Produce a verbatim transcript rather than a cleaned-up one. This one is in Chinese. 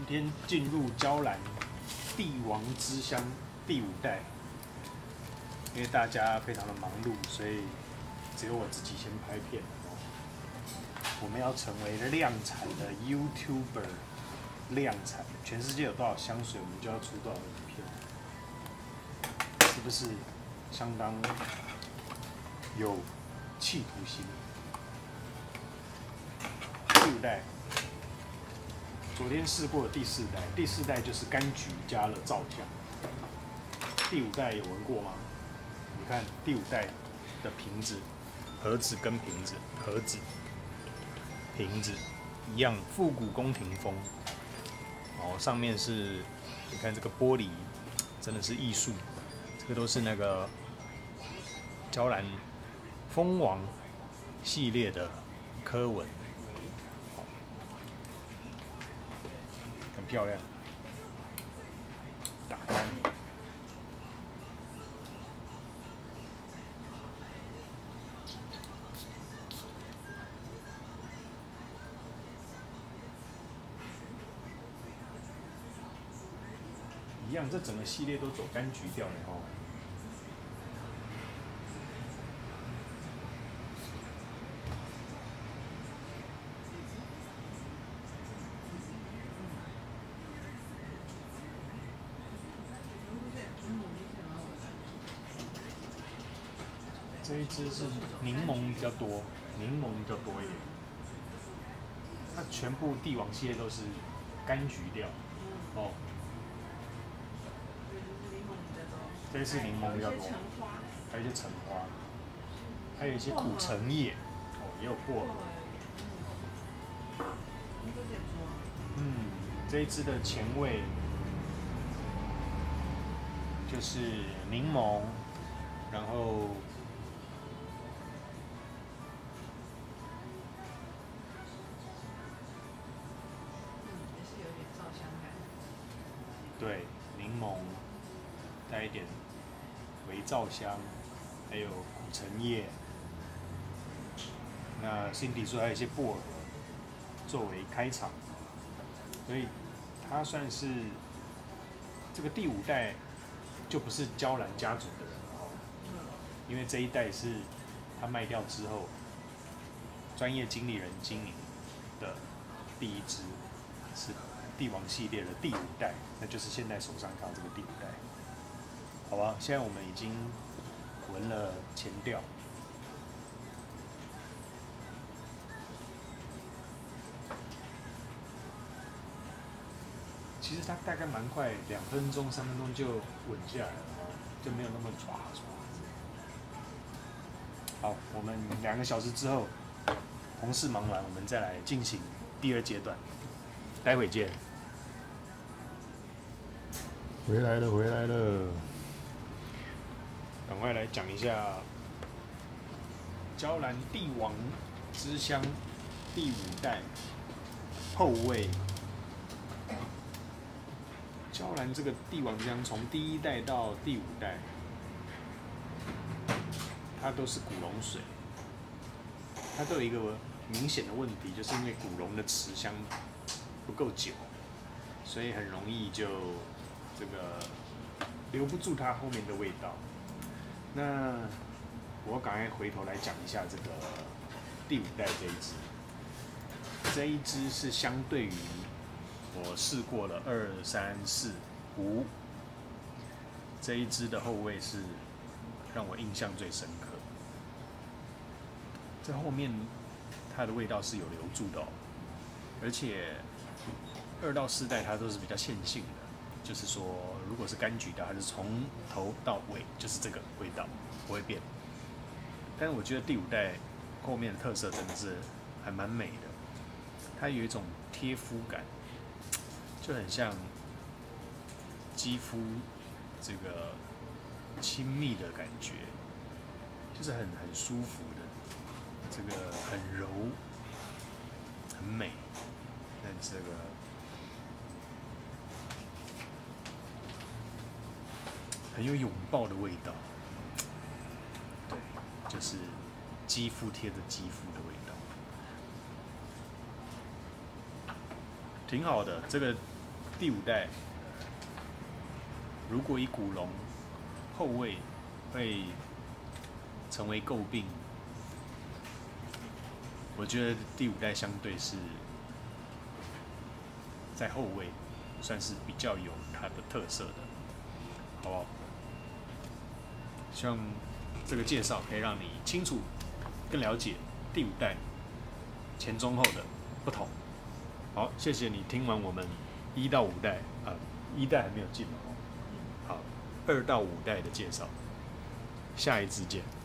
天进入娇兰帝王之乡第五代，因为大家非常的忙碌，所以只有我自己先拍片。我们要成为量产的 YouTuber， 量产，全世界有多少香水，我们就要出多少影片，是不是相当有企图心？第五代。 昨天试过的第四代，第四代就是柑橘加了皂香。第五代有闻过吗？你看第五代的瓶子、盒子跟瓶子、盒子、瓶子一样，复古宫廷风。哦，上面是，你看这个玻璃真的是艺术，这个都是那个娇兰蜂王系列的刻纹。 漂亮，打开，一样，这整个系列都走柑橘调的哦。 这一支是柠檬比较多，柠檬比较多一点。它全部帝王系列都是柑橘调，哦。这一次柠檬比较多，还有一些橙花，还有一些苦橙叶，哦，也有薄荷。嗯，这一支的前味就是柠檬，然后。 对，柠檬带一点微皂香，还有苦橙叶。那 Cindy 说还有一些薄荷作为开场，所以它算是这个第五代就不是娇兰家族的人，因为这一代是他卖掉之后，专业经理人经营的第一支是。 帝王系列的第五代，那就是现在手上看到这个第五代，好吧？现在我们已经闻了前调，其实它大概蛮快，两分钟、三分钟就稳下来了，就没有那么抓抓。好，我们两个小时之后，同事忙完，我们再来进行第二阶段，待会见。 回来了，回来了，赶快来讲一下娇兰帝王之乡第五代后味。娇兰这个帝王之乡从第一代到第五代，它都是古龙水，它都有一个明显的问题，就是因为古龙的持香不够久，所以很容易就。 这个留不住它后面的味道。那我赶快回头来讲一下这个第五代这一支。这一支是相对于我试过了二三四五这一支的后味是让我印象最深刻。这后面它的味道是有留住的哦，而且二到四代它都是比较线性的。 就是说，如果是柑橘的，它是从头到尾就是这个味道，不会变。但是我觉得第五代后面的特色真的是还蛮美的，它有一种贴肤感，就很像肌肤这个亲密的感觉，就是很很舒服的，这个很柔，很美，但这个。 很有拥抱的味道，对，就是肌肤贴着肌肤的味道，挺好的。这个第五代如果以古龙后卫会成为诟病，我觉得第五代相对是在后卫算是比较有它的特色的，好不好？希望这个介绍可以让你清楚、更了解第五代前中后的不同。好，谢谢你听完我们一到五代啊，一代还没有进哦。好，二到五代的介绍，下一支见。